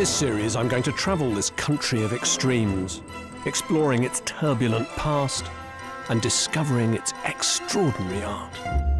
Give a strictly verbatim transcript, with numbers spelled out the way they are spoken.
this series, I'm going to travel this country of extremes, exploring its turbulent past and discovering its extraordinary art.